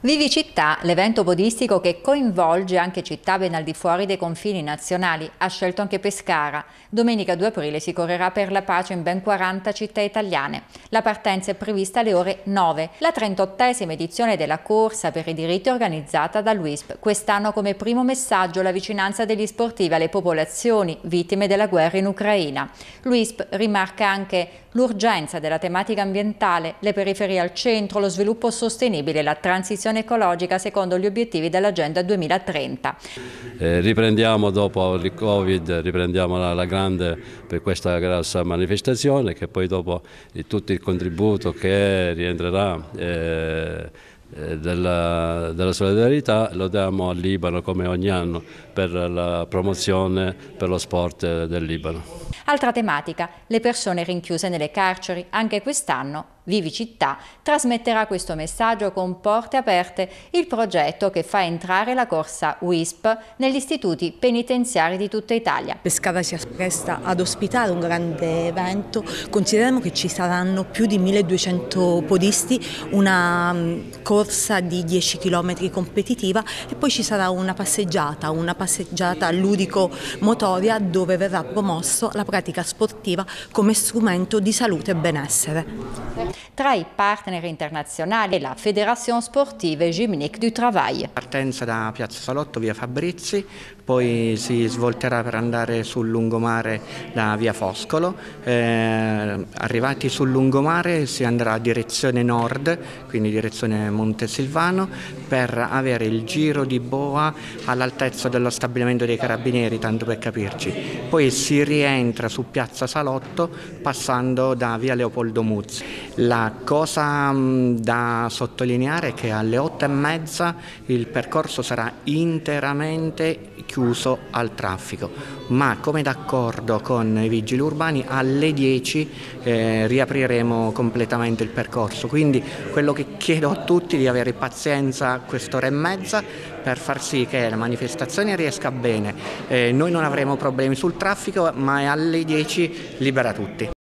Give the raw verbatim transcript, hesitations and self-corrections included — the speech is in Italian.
Vivi Città, l'evento podistico che coinvolge anche città ben al di fuori dei confini nazionali, ha scelto anche Pescara. Domenica due aprile si correrà per la pace in ben quaranta città italiane. La partenza è prevista alle ore nove. La trentottesima edizione della corsa per i diritti organizzata dall'U I S P. Quest'anno come primo messaggio la vicinanza degli sportivi alle popolazioni vittime della guerra in Ucraina. L'U I S P rimarca anche l'urgenza della tematica ambientale, le periferie al centro, lo sviluppo sostenibile e la transizione ecologica secondo gli obiettivi dell'Agenda duemilatrenta. Eh, riprendiamo dopo il Covid, riprendiamo la, la grande per questa grossa manifestazione, che poi dopo eh, tutto il contributo che rientrerà eh, eh, della, della solidarietà lo diamo al Libano come ogni anno per la promozione per lo sport del Libano. Altra tematica, le persone rinchiuse nelle carceri. Anche quest'anno Vivi Città trasmetterà questo messaggio con Porte Aperte, il progetto che fa entrare la corsa U I S P negli istituti penitenziari di tutta Italia. Pescara si appresta ad ospitare un grande evento. Consideriamo che ci saranno più di milleduecento podisti, una corsa di dieci chilometri competitiva e poi ci sarà una passeggiata, una passeggiata ludico-motoria dove verrà promosso la pratica sportiva come strumento di salute e benessere. Tra i partner internazionali la Fédération Sportive Gymnique du Travail. Partenza da Piazza Salotto, via Fabrizi, poi si svolterà per andare sul lungomare da via Foscolo. Eh, arrivati sul lungomare si andrà a direzione nord, quindi direzione Montesilvano, per avere il giro di boa all'altezza dello stabilimento dei Carabinieri, tanto per capirci. Poi si rientra su Piazza Salotto passando da via Leopoldo Muzzi. La cosa da sottolineare è che alle otto e mezza il percorso sarà interamente chiuso al traffico, ma come d'accordo con i vigili urbani alle dieci eh, riapriremo completamente il percorso, quindi quello che chiedo a tutti è di avere pazienza quest'ora e mezza per far sì che la manifestazione riesca bene. Eh, noi non avremo problemi sul traffico, ma alle dieci libera tutti.